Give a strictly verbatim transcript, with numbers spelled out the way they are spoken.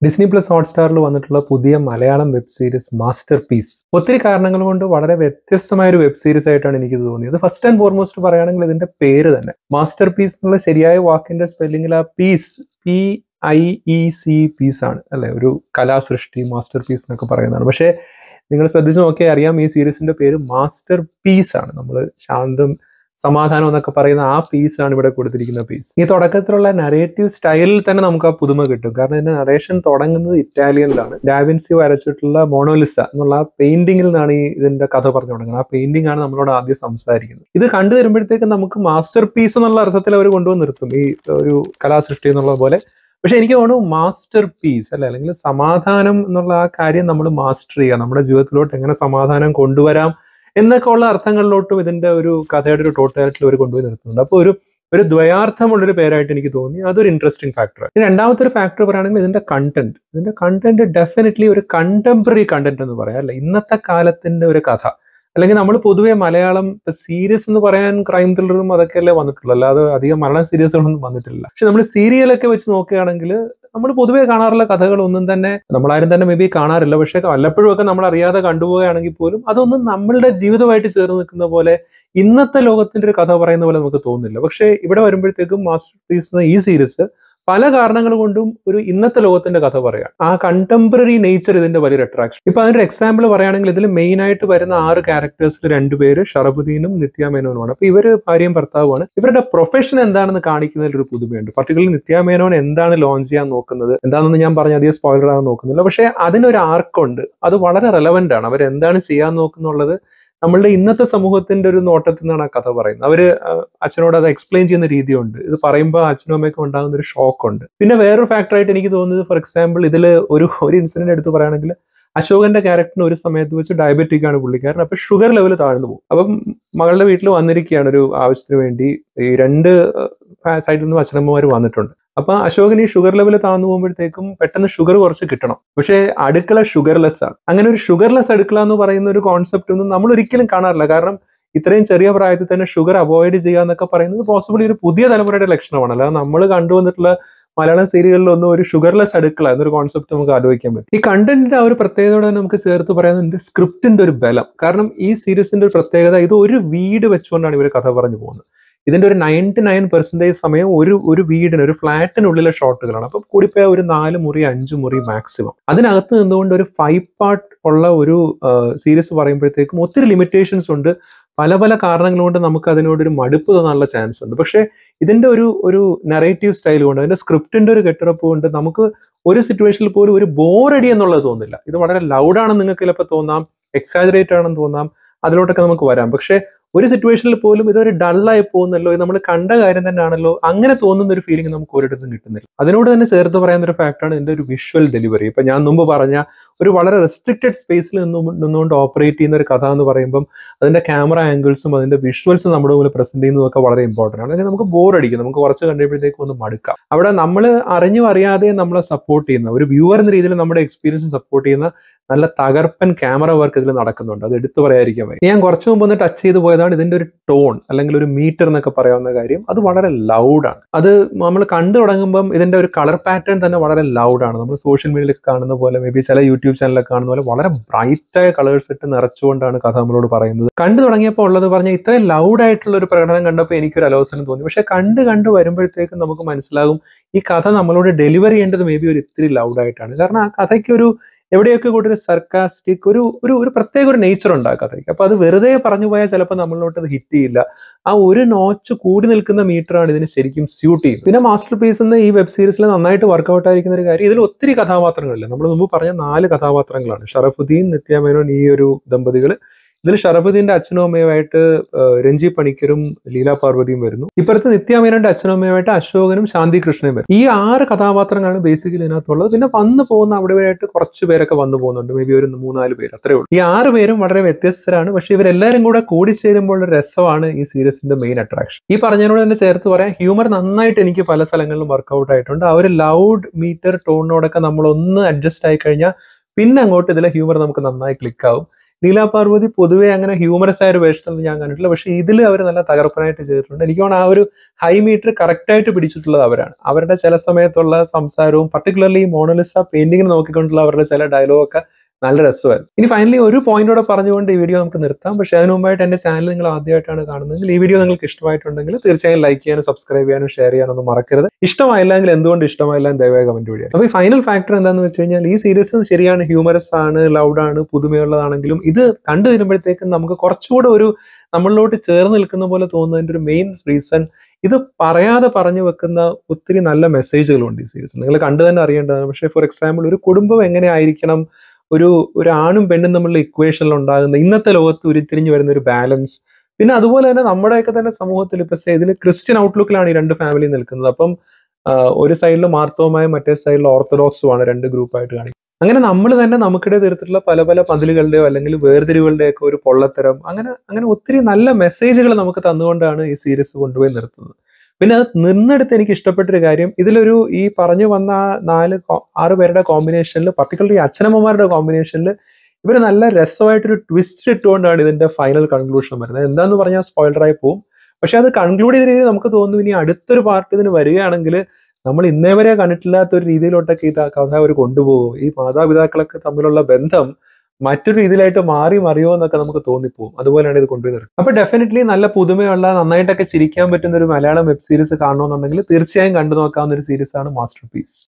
DisneyPlus Hotstar-ൽ വന്നിട്ടുള്ള പുതിയ Malayalam web series masterpiece ഒത്തിരി കാരണങ്ങൾ കൊണ്ട് വളരെ വ്യത്യസ്തമായ ഒരു വെബ് സീരീസ് ആയിട്ടാണ് എനിക്ക് തോന്നിയത്. ഫസ്റ്റ് ആൻഡ് ഫോർമോസ്റ്റ് പറയുകയാണെങ്കിൽ ഇതിന്റെ പേര് തന്നെ മാസ്റ്റർപീസ് എന്നുള്ള ശരിയായ വാക്കിന്റെ സ്പെല്ലിംഗിൽ ആ piece P I E C piece ആണ് അല്ലെ, ഒരു കലാസൃഷ്ടി മാസ്റ്റർപീസ് എന്നൊക്കെ പറയുന്നതാണ്. പക്ഷേ നിങ്ങൾ ശ്രദ്ധിച്ച് നോക്കിയാൽ അറിയാം ഈ സീരീസിന്റെ പേര് മാസ്റ്റർ പീസ് ആണ്. നമ്മൾ ശാന്തം സമാധാനം എന്നൊക്കെ പറയുന്ന ആ പീസാണ് ഇവിടെ കൊടുത്തിരിക്കുന്ന പീസ്. ഈ തുടക്കത്തിലുള്ള നരേറ്റീവ് സ്റ്റൈലിൽ തന്നെ നമുക്ക് ആ പുതുമ കിട്ടും. കാരണം ഇതിന്റെ നരേഷൻ തുടങ്ങുന്നത് ഇറ്റാലിയനിലാണ്. ഡാവിൻസി വരച്ചിട്ടുള്ള മോണോലിസ എന്നുള്ള ആ പെയിന്റിംഗിൽ നിന്നാണ് ഈ ഇതിന്റെ കഥ പറഞ്ഞു തുടങ്ങുന്നത്. ആ പെയിന്റിംഗ് ആണ് നമ്മളോട് ആദ്യം സംസാരിക്കുന്നത്. ഇത് കണ്ടു വരുമ്പോഴത്തേക്ക് നമുക്ക് മാസ്റ്റർ പീസ് എന്നുള്ള അർത്ഥത്തിൽ അവർ കൊണ്ടുവന്ന് നിർത്തും, ഈ ഒരു കലാസൃഷ്ടി എന്നുള്ള പോലെ. പക്ഷെ എനിക്ക് തോന്നുന്നു മാസ്റ്റർ പീസ് അല്ലെ, അല്ലെങ്കിൽ സമാധാനം എന്നുള്ള ആ കാര്യം നമ്മൾ മാസ്റ്റർ ചെയ്യുക, നമ്മുടെ ജീവിതത്തിലോട്ട് എങ്ങനെ സമാധാനം കൊണ്ടുവരാം എന്നൊക്കെ ഉള്ള അർത്ഥങ്ങളിലോട്ടും ഇതിന്റെ ഒരു കഥയുടെ ഒരു ടോട്ടാലിറ്റിയിൽ അവർ കൊണ്ടുപോയി നിർത്തുന്നുണ്ട്. അപ്പോൾ ഒരു ഒരു ദ്വയാർത്ഥമുള്ളൊരു പേരായിട്ട് എനിക്ക് തോന്നി. അതൊരു ഇൻട്രസ്റ്റിംഗ് ഫാക്ടർ. ഇനി രണ്ടാമത്തെ ഒരു ഫാക്ടർ പറയുകയാണെങ്കിൽ ഇതിന്റെ കണ്ടന്റ്. ഇതിന്റെ കണ്ടന്റ് ഡെഫിനറ്റ്ലി ഒരു കണ്ടംപററി കണ്ടന്റ് എന്ന് പറയാം അല്ലെ, ഇന്നത്തെ കാലത്തിന്റെ ഒരു കഥ. അല്ലെങ്കിൽ നമ്മൾ പൊതുവെ മലയാളം സീരീസ് എന്ന് പറയാൻ ക്രൈം ത്രില്ലറും അതൊക്കെയല്ലേ വന്നിട്ടുള്ളൂ, അല്ലാതെ അധികം മലയാളം സീരീസുകളൊന്നും വന്നിട്ടില്ല. പക്ഷെ നമ്മൾ സീരിയലൊക്കെ വെച്ച് നോക്കുകയാണെങ്കിൽ നമ്മൾ പൊതുവെ കാണാറുള്ള കഥകളൊന്നും തന്നെ നമ്മളാരും തന്നെ മേ ബി കാണാറില്ല. പക്ഷെ വല്ലപ്പോഴും ഒക്കെ നമ്മൾ അറിയാതെ കണ്ടുപോവുകയാണെങ്കിൽ പോലും അതൊന്നും നമ്മളുടെ ജീവിതമായിട്ട് ചേർന്ന് നിൽക്കുന്ന പോലെ ഇന്നത്തെ ലോകത്തിന്റെ ഒരു കഥ പറയുന്ന പോലെ നമുക്ക് തോന്നുന്നില്ല. പക്ഷെ ഇവിടെ വരുമ്പോഴത്തേക്കും മാസ്റ്റർപീസ് ഈ സീരീസ് പല കാരണങ്ങൾ കൊണ്ടും ഒരു ഇന്നത്തെ ലോകത്തിന്റെ കഥ പറയാം. ആ കണ്ടംപററി നേച്ചർ ഇതിന്റെ വലിയൊരു അട്രാക്ഷൻ. ഇപ്പൊ അതിനൊരു എക്സാമ്പിൾ പറയുകയാണെങ്കിൽ ഇതിൽ മെയിൻ ആയിട്ട് വരുന്ന ആറ് ക്യാരക്ടേഴ്സിൽ രണ്ടുപേര് ഷറഫുദ്ദീനും നിത്യ മേനോനുമാണ്. അപ്പൊ ഇവര് ഭാര്യയും ഭർത്താവുമാണ്. ഇവരുടെ പ്രൊഫഷൻ എന്താണെന്ന് കാണിക്കുന്നതിൽ ഒരു പുതുമയുണ്ട്. പർട്ടിക്കുലർലി നിത്യ മേനോൻ എന്താണ് ലോഞ്ച് ചെയ്യാൻ നോക്കുന്നത് എന്താണെന്ന് ഞാൻ പറഞ്ഞ അധികം സ്പോയിലർ ആകാൻ നോക്കുന്നില്ല. പക്ഷെ അതിനൊരു ആർക്കുണ്ട്, അത് വളരെ റെലവെന്റ് ആണ്. അവർ എന്താണ് ചെയ്യാൻ നോക്കുന്നുള്ളത് നമ്മളുടെ ഇന്നത്തെ സമൂഹത്തിന്റെ ഒരു നോട്ടത്തിൽ നിന്നാണ് ആ കഥ പറയുന്നത്. അവര് അച്ഛനോട് അത് എക്സ്പ്ലെയിൻ ചെയ്യുന്ന രീതിയുണ്ട്. ഇത് പറയുമ്പോൾ അച്ഛനും അമ്മയ്ക്കും ഉണ്ടാകുന്ന ഒരു ഷോക്ക് ഉണ്ട്. പിന്നെ വേറൊരു ഫാക്ടറായിട്ട് എനിക്ക് തോന്നുന്നത്, ഫോർ എക്സാമ്പിൾ ഇതിൽ ഒരു ഒരു ഇൻസിഡന്റ് എടുത്ത് പറയുകയാണെങ്കിൽ അശോകന്റെ ക്യാരക്ടറിന് ഒരു സമയത്ത് വെച്ച് ഡയബറ്റിക് ആണ് പുള്ളിക്കാരൻ. അപ്പൊ ഷുഗർ ലെവൽ താഴ്ന്നു പോകും. അപ്പം മകളുടെ വീട്ടിൽ വന്നിരിക്കുകയാണ് ഒരു ആവശ്യത്തിന് വേണ്ടി. ഈ രണ്ട് സൈഡിൽ നിന്നും അച്ഛനമ്മമാർ വന്നിട്ടുണ്ട്. അപ്പൊ അശോകന് ഈ ഷുഗർ ലെവൽ താഴ്ന്നു പോകുമ്പോഴത്തേക്കും പെട്ടെന്ന് ഷുഗർ കുറച്ച് കിട്ടണം. പക്ഷേ അടുക്കള ഷുഗർലെസ് ആണ്. അങ്ങനെ ഒരു ഷുഗർലെസ് അടുക്കള എന്ന് പറയുന്ന ഒരു കോൺസെപ്റ്റ് ഒന്നും നമ്മൾ ഒരിക്കലും കാണാറില്ല. കാരണം ഇത്രയും ചെറിയ പ്രായത്തിൽ തന്നെ ഷുഗർ അവോയ്ഡ് ചെയ്യുക എന്നൊക്കെ പറയുന്നത് പോസിബിളി ഒരു പുതിയ തലമുറയുടെ ലക്ഷണമാണ്. അല്ലാതെ നമ്മൾ കണ്ടുവന്നിട്ടുള്ള മലയാളം സീരിയലിലൊന്നും ഒരു ഷുഗർലെസ് അടുക്കള എന്നൊരു കോൺസെപ്റ്റ് നമുക്ക് ആലോചിക്കാൻ പറ്റും. ഈ കണ്ടന്റിന്റെ ആ ഒരു പ്രത്യേകതയോടെ നമുക്ക് ചേർത്ത് പറയുന്നത് സ്ക്രിപ്റ്റിന്റെ ഒരു ബലം. കാരണം ഈ സീരീസിന്റെ ഒരു പ്രത്യേകത, ഇത് ഒരു വീട് വെച്ചുകൊണ്ടാണ് ഇവർ കഥ പറഞ്ഞു പോകുന്നത്. ഇതിന്റെ ഒരു നയൻറ്റി നയൻ പെർസെന്റേജ് സമയം ഒരു ഒരു വീടിന് ഒരു ഫ്ലാറ്റിനുള്ളിലെ ഷോട്ടുകളാണ്. അപ്പം കൂടിപ്പോയ ഒരു നാല് മുറി അഞ്ചു മുറി മാക്സിമം. അതിനകത്ത് നിന്നുകൊണ്ട് ഒരു ഫൈവ് പാർട്ട് ഉള്ള ഒരു സീരീസ് പറയുമ്പോഴത്തേക്കും ഒത്തിരി ലിമിറ്റേഷൻസ് ഉണ്ട്. പല പല കാരണങ്ങൾ കൊണ്ട് നമുക്ക് അതിനോടൊരു മടുപ്പ് തോന്നാനുള്ള ചാൻസ് ഉണ്ട്. പക്ഷേ ഇതിന്റെ ഒരു ഒരു നറേറ്റീവ് സ്റ്റൈൽ കൊണ്ട്, അതിന്റെ സ്ക്രിപ്റ്റിന്റെ ഒരു കെട്ടുറപ്പ് കൊണ്ട് നമുക്ക് ഒരു സിറ്റുവേഷനിൽ പോലും ഒരു ബോറടി എന്നുള്ളത് തോന്നില്ല. ഇത് വളരെ ലൗഡാണെന്ന് നിങ്ങൾക്ക് ചിലപ്പോൾ തോന്നാം, എക്സാജറേറ്റ് ആണെന്ന് തോന്നാം, അതിലോട്ടൊക്കെ നമുക്ക് വരാം. പക്ഷെ ഒരു സിറ്റുവേഷനിൽ പോലും ഇതൊരു ഡള്ളായി പോകുന്നല്ലോ, ഇത് നമ്മൾ കണ്ട കാര്യം തന്നെയാണല്ലോ, അങ്ങനെ തോന്നുന്ന ഒരു ഫീലിംഗ് നമുക്ക് ഒരിടത്തും കിട്ടുന്നില്ല. അതിനോട് തന്നെ ചേർത്ത് പറയുന്ന ഒരു ഫാക്ടറാണ് ഇതിന്റെ ഒരു വിഷ്വൽ ഡെലിവറി. ഇപ്പൊ ഞാൻ മുമ്പ് പറഞ്ഞ ഒരു വളരെ റെസ്ട്രിക്റ്റഡ് സ്പേസിൽ നിന്നും നിന്നുകൊണ്ട് ഓപ്പറേറ്റ് ചെയ്യുന്ന ഒരു കഥ എന്ന് പറയുമ്പം അതിന്റെ ക്യാമറ ആംഗിൾസും അതിന്റെ വിഷ്വൽസും നമ്മുടെ മുമ്പിൽ പ്രസന്റ് ചെയ്യുന്നതൊക്കെ വളരെ ഇമ്പോർട്ടൻ്റ് ആണ്. അല്ലെങ്കിൽ നമുക്ക് ബോറടിക്കും, നമുക്ക് കുറച്ച് കണ്ടുമ്പോഴത്തേക്കും ഒന്ന് മടുക്കാം. അവിടെ നമ്മൾ അറിഞ്ഞും അറിയാതെ നമ്മളെ സപ്പോർട്ട് ചെയ്യുന്ന ഒരു വ്യൂവർ എന്ന രീതിയിൽ നമ്മുടെ എക്സ്പീരിയൻസ് സപ്പോർട്ട് ചെയ്യുന്ന നല്ല തകർപ്പൻ ക്യാമറ വർക്ക് ഇതിൽ നടക്കുന്നുണ്ട്. അത് എടുത്തു പറയാതിരിക്കാൻ പറ്റും. ഞാൻ കുറച്ച് മുമ്പ് ഒന്ന് ടച്ച് ചെയ്ത് പോയതാണ് ഇതിന്റെ ഒരു ടോൺ അല്ലെങ്കിൽ ഒരു മീറ്റർ എന്നൊക്കെ പറയാവുന്ന കാര്യം. അത് വളരെ ലൗഡാണ്. അത് നമ്മൾ കണ്ടു തുടങ്ങുമ്പം ഇതിന്റെ ഒരു കളർ പാറ്റേൺ തന്നെ വളരെ ലൗഡാണ്. നമ്മൾ സോഷ്യൽ മീഡിയയിലൊക്കെ കാണുന്ന പോലെ, മേ ബി ചില യൂട്യൂബ് ചാനലൊക്കെ കാണുന്ന പോലെ വളരെ ബ്രൈറ്റായ കളേഴ്സ് ഇട്ട് നിറച്ചുകൊണ്ടാണ് കഥ നമ്മളോട് പറയുന്നത്. കണ്ടു തുടങ്ങിയപ്പോൾ ഉള്ളത് പറഞ്ഞാൽ ഇത്രയും ലൗഡായിട്ടുള്ള ഒരു പ്രകടനം കണ്ടപ്പോൾ എനിക്കൊരു അലോസനം തോന്നി. പക്ഷെ കണ്ട് കണ്ട് വരുമ്പോഴത്തേക്കും നമുക്ക് മനസ്സിലാകും ഈ കഥ നമ്മളോട് ഡെലിവർ ചെയ്യേണ്ടത് മേ ബി ഒരു ഇത്തിരി ലൗഡായിട്ടാണ്. കാരണം ആ കഥയ്ക്കൊരു എവിടെയൊക്കെ കൂടി ഒരു സർക്കാസ്റ്റിക് ഒരു ഒരു ഒരു പ്രത്യേക ഒരു നേച്ചർ ഉണ്ട് ആ കഥയ്ക്ക്. അപ്പൊ അത് വെറുതെ പറഞ്ഞു പോയാൽ ചിലപ്പോൾ നമ്മളിലോട്ട് അത് ഹിറ്റ് ചെയ്യില്ല. ആ ഒരു നോച്ച് കൂടി നിൽക്കുന്ന മീറ്ററാണ് ഇതിന് ശരിക്കും സ്യൂട്ട് ചെയ്യുന്നത്. പിന്നെ മാസ്റ്റർപീസ് എന്ന ഈ വെബ് സീരീസിൽ നന്നായിട്ട് വർക്ക്ഔട്ട് ആയിരിക്കുന്ന ഒരു കാര്യം, ഇതിൽ ഒത്തിരി കഥാപാത്രങ്ങളില്ല. നമ്മൾ മുമ്പ് പറഞ്ഞ നാല് കഥാപാത്രങ്ങളാണ്. ഷറഫുദ്ദീൻ, നിത്യ മേനോൻ, ഈ ഒരു ദമ്പതികൾ. ഇതിൽ ഷറഫുദ്ദീന്റെ അച്ഛനും അമ്മയുമായിട്ട് രഞ്ജി പണിക്കരും ലീല പാർവതിയും വരുന്നു. ഇപ്പുറത്ത് നിത്യ മേനോന്റെ അച്ഛനും അമ്മയുമായിട്ട് അശോകനും ശാന്തി കൃഷ്ണയും വരും. ഈ ആറ് കഥാപാത്രങ്ങളാണ് ബേസിക്കലി ഇതിനകത്തുള്ളത്. പിന്നെ വന്നു പോകുന്ന അവിടെയായിട്ട് കുറച്ച് പേരൊക്കെ വന്നു പോകുന്നുണ്ട്, മേ ബി ഒരു മൂന്നാല് പേര്, അത്രേ ഉള്ളൂ. ഈ ആറ് പേരും വളരെ വ്യത്യസ്തരാണ്. പക്ഷെ ഇവരെല്ലാവരും കൂടെ കൂടിച്ചേരുമ്പോൾ ഒരു രസമാണ് ഈ സീരീസിന്റെ മെയിൻ അട്രാക്ഷൻ. ഈ പറഞ്ഞതിനോട് തന്നെ ചേർത്ത് പറയാം, ഹ്യൂമർ നന്നായിട്ട് എനിക്ക് പല സ്ഥലങ്ങളിലും വർക്ക്ഔട്ട് ആയിട്ടുണ്ട്. ആ ഒരു ലൗഡ് മീറ്റർ ടോണിനോടൊക്കെ നമ്മളൊന്ന് അഡ്ജസ്റ്റ് ആയി കഴിഞ്ഞാൽ പിന്നെ അങ്ങോട്ട് ഇതിലെ ഹ്യൂമർ നമുക്ക് നന്നായി ക്ലിക്ക് ആവും. ലീല പാർവതി പൊതുവെ അങ്ങനെ ഹ്യൂമറസ് ആയ ഒരു വേഷത്തിൽ ഞാൻ കണ്ടിട്ടില്ല. പക്ഷെ ഇതിൽ അവർ നല്ല തകർപ്പനായിട്ട് ചെയ്തിട്ടുണ്ട്. എനിക്ക് തോന്നുന്നു ആ ഒരു ഹൈ മീറ്റർ കറക്റ്റ് ആയിട്ട് പിടിച്ചിട്ടുള്ളത് അവരാണ്. അവരുടെ ചില സമയത്തുള്ള സംസാരവും പർട്ടിക്കുലർലി മോണലിസ പെയിന്റിംഗ് നോക്കിക്കൊണ്ടുള്ള അവരുടെ ചില ഡയലോഗൊക്കെ നല്ല രസമായിരുന്നു. ഇനി ഫൈനലി ഒരു പോയിന്റോടെ പറഞ്ഞുകൊണ്ട് ഈ വീഡിയോ നമുക്ക് നിർത്താം. പക്ഷെ അതിന് മുമ്പായിട്ട് എന്റെ ചാനൽ നിങ്ങൾ ആദ്യമായിട്ടാണ് കാണുന്നതെങ്കിൽ ഈ വീഡിയോ നിങ്ങൾക്ക് ഇഷ്ടമായിട്ടുണ്ടെങ്കിൽ തീർച്ചയായും ലൈക്ക് ചെയ്യാനും സബ്സ്ക്രൈബ് ചെയ്യാനും ഷെയർ ചെയ്യാനൊന്നും മറക്കരുത്. ഇഷ്ടമായില്ലെങ്കിൽ എന്തുകൊണ്ട് ഇഷ്ടമായില്ല എന്ന് ദയവായി കമന്റ് വഴിയാണ്. അപ്പോൾ ഈ ഫൈനൽ ഫാക്ടർ എന്താണെന്ന് വെച്ച് കഴിഞ്ഞാൽ ഈ സീരീസ് ശരിയാണ്, ഹ്യൂമറസ് ആണ്, ലൗഡാണ്, പുതുമയുള്ളതാണെങ്കിലും ഇത് കണ്ടു വരുമ്പോഴത്തേക്കും നമുക്ക് കുറച്ചുകൂടെ ഒരു നമ്മളിലോട്ട് ചേർന്ന് നിൽക്കുന്ന പോലെ തോന്നുന്നതിന്റെ ഒരു മെയിൻ റീസൺ ഇത് പറയാതെ പറഞ്ഞു വെക്കുന്ന ഒത്തിരി നല്ല മെസ്സേജുകളുണ്ട് ഈ സീരീസ്. നിങ്ങൾ കണ്ടു തന്നെ അറിയേണ്ടതാണ്. പക്ഷേ ഫോർ എക്സാമ്പിൾ ഒരു കുടുംബം എങ്ങനെ ആയിരിക്കണം, ഒരു ഒരു ആണും പെണ്ണും തമ്മിലുള്ള ഇക്വേഷനിൽ ഉണ്ടാകുന്ന ഇന്നത്തെ ലോകത്ത് ഉരുത്തിരിഞ്ഞു വരുന്ന ഒരു ബാലൻസ്, പിന്നെ അതുപോലെ തന്നെ നമ്മുടെയൊക്കെ തന്നെ സമൂഹത്തിൽ ഇപ്പൊ ഇതിൽ ക്രിസ്ത്യൻ ഔട്ട്ലുക്കിലാണ് ഈ രണ്ട് ഫാമിലി നിൽക്കുന്നത്. അപ്പം ഒരു സൈഡിൽ മാർത്തോമായും മറ്റേ സൈഡിൽ ഓർത്തഡോക്സുമാണ് രണ്ട് ഗ്രൂപ്പായിട്ട് കാണിക്കുന്നത്. അങ്ങനെ നമ്മൾ തന്നെ നമുക്കിടെ തീർത്തിട്ടുള്ള പല പല പതിലുകളുടെയോ അല്ലെങ്കിൽ വേർതിരിവുകളുടെയൊക്കെ ഒരു പൊള്ളത്തരം, അങ്ങനെ അങ്ങനെ ഒത്തിരി നല്ല മെസ്സേജുകൾ നമുക്ക് തന്നുകൊണ്ടാണ് ഈ സീരീസ് കൊണ്ടുപോയി നിർത്തുന്നത്. പിന്നെ അത് നിന്നെടുത്ത് എനിക്ക് ഇഷ്ടപ്പെട്ടൊരു കാര്യം, ഇതിലൊരു ഈ പറഞ്ഞു വന്ന നാല് ആറ് പേരുടെ കോമ്പിനേഷനിൽ പർട്ടിക്കുലർലി അച്ഛനമ്മമാരുടെ കോമ്പിനേഷനിൽ ഇവർ നല്ല രസമായിട്ടൊരു ട്വിസ്റ്റ് ഇട്ടുകൊണ്ടാണ് ഇതിന്റെ ഫൈനൽ കൺക്ലൂഷൻ വരുന്നത്. എന്താന്ന് പറഞ്ഞാൽ സ്പോയിലറായി പോവും. പക്ഷെ അത് കൺക്ലൂഡ് ചെയ്ത രീതി നമുക്ക് തോന്നുന്നു ഇനി അടുത്തൊരു പാർട്ട് ഇതിന് വരികയാണെങ്കിൽ നമ്മൾ ഇന്നേ വരെ കണ്ടിട്ടില്ലാത്ത ഒരു രീതിയിലോട്ടൊക്കെ ഈ കഥ അവർ കൊണ്ടുപോകും. ഈ മാതാപിതാക്കളൊക്കെ തമ്മിലുള്ള ബന്ധം മറ്റൊരു രീതിയിലായിട്ട് മാറി മറിയോ എന്നൊക്കെ നമുക്ക് തോന്നിപ്പോകും. അതുപോലെയാണ് ഇത് കൊണ്ടുപോയി നിർത്തുന്നത്. അപ്പൊ ഡെഫിനറ്റ്ലി നല്ല പുതുമയുള്ള നന്നായിട്ടൊക്കെ ചിരിക്കാൻ പറ്റുന്ന ഒരു മലയാളം വെബ് സീരീസ് കാണണമെന്നുണ്ടെങ്കിൽ തീർച്ചയായും കണ്ടു നോക്കാവുന്ന ഒരു സീരീസ് ആണ് മാസ്റ്റർ പീസ്.